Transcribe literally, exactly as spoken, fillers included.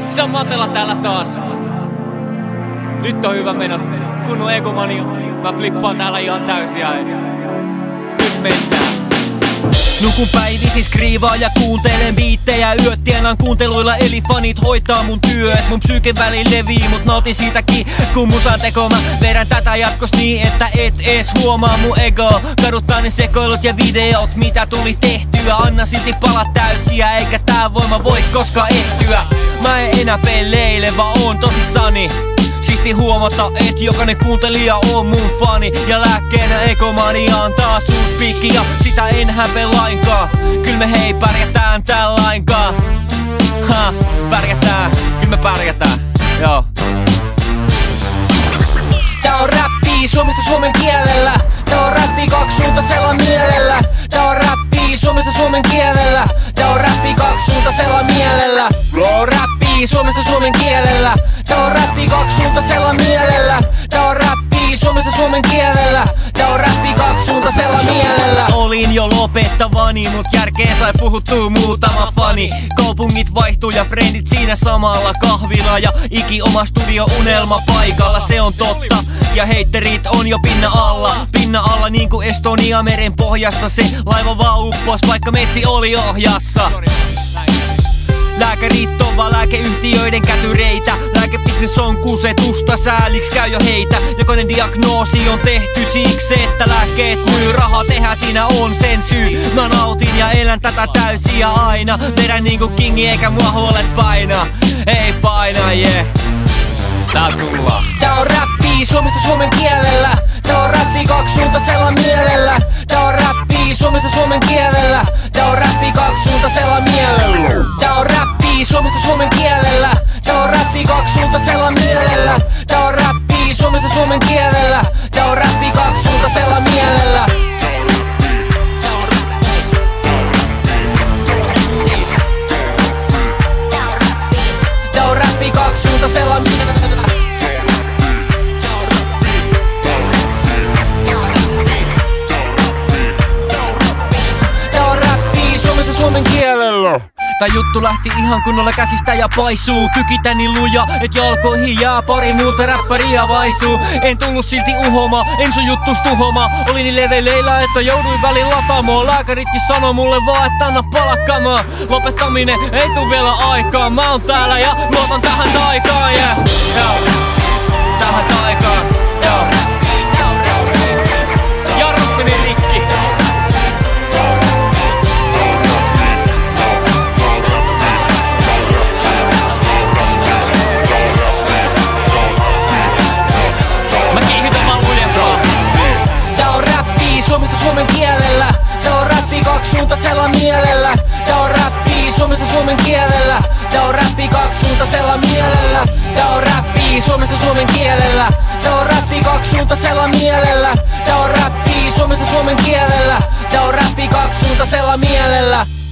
Se on Matela täällä taas. Nyt on hyvä mennä kunnon egomania. Mä flippaan täällä ihan täysiä. Nyt mennään. Nukun päivisin skriivaa ja kuuntelen biittejä. Yöt tienaan kuunteluilla eli fanit hoitaa mun työt. Mun psyyke väliin levii mut nautin siitäkin kun musan teko. Mä vedän tätä jatkos niin että et ees huomaa mun ego. Kaduttaa ne sekoilut ja videot mitä tuli tehtyä. Anna silti palat täysiä eikä tää voima voi koskaan ehtyä. Mä en enää pelleile vaan oon tosissani. Siisti huomata, et jokainen kuuntelija on mun fani. Ja lääkkeenä egomania on taas uus piikki. Ja sitä en häpe lainkaan. Kyl me hei pärjätään tällainkaan. Ha, pärjätään, kyl me pärjätään, joo. Tää on räppii Suomesta suomen kielellä. Tää on räppii kaksisuuntaisella mielellä. Tää on räppii Suomesta suomen kielellä. Tää on räppii kaksisuuntaisella mielellä. Tää on räppii Suomesta suomen kielellä. Tää on räppii kaksisuuntaisella mielellä. Tää on räppii Suomesta suomen kielellä. Tää on räppii kaksisuuntaisella mielellä. Olin jo lopettavani, mut järkeen sai puhuttua muutama fani. Kaupungit vaihtuu ja frendit siinä samalla kahvilla. Ja iki oma studio unelma paikalla, se on totta. Ja heitterit on jo pinna alla. Pinna alla niinku Estonia meren pohjassa. Se laiva vaan uppos vaikka metsi oli ohjassa. Lääkärit on vaan lääkeyhtiöiden kätyreitä. Lääkebisnes on kusetusta, sääliks käy jo heitä. Jokainen diagnoosi on tehty siksi, että lääkkeet myy. Raha tehdä siinä on sen syy. Mä nautin ja elän tätä täysiä aina. Vedän niinku kingi eikä mua huolet paina. Ei paina, yeah. Tää tullaan. Tää on räppii Suomesta suomen kielellä. Tää on räppii kaksisuuntaisella mielellä. Tää on räppii Suomesta suomen kielellä. Tää on räppii kaksisuuntaisella mielellä. Tää on räppii Suomesta suomen kielellä. Tää on räppii kaksisuuntaisella mielellä. Tää on räppii Suomesta suomen kielellä. Tää on räppii kaksisuuntaisella mielellä. Tää on räppii kaksisuuntaisella mielellä. Suomen kielellä. Tää juttu lähti ihan kunnolla käsistä ja paisuu. Tykitä niin luja, et jalkoihin jää pari muuta räppäriä vaisuu. En tullut silti uhoma, en sun juttus tuhoma. Oli niin leveleillä, että jouduin välin lataamaan. Lääkäritkin sanoi mulle vaan, että anna palakkamaan. Lopettaminen ei tuu vielä aikaan. Mä oon täällä ja luotan tähän taikaan, yeah. Tähän taikaan, joo. Jarrut meni rikki. Suomesta suomen kielellä. Tää on räppii kaksisuuntaisella mielellä. Tää on räppii Suomesta suomen kielellä. Tää on räppii kaksisuuntaisella mielellä. Tää on räppii Suomesta suomen kielellä. Tää on räppii kaksisuuntaisella mielellä. Tää on räppii Suomesta suomen kielellä. Tää on räppii kaksisuuntaisella mielellä.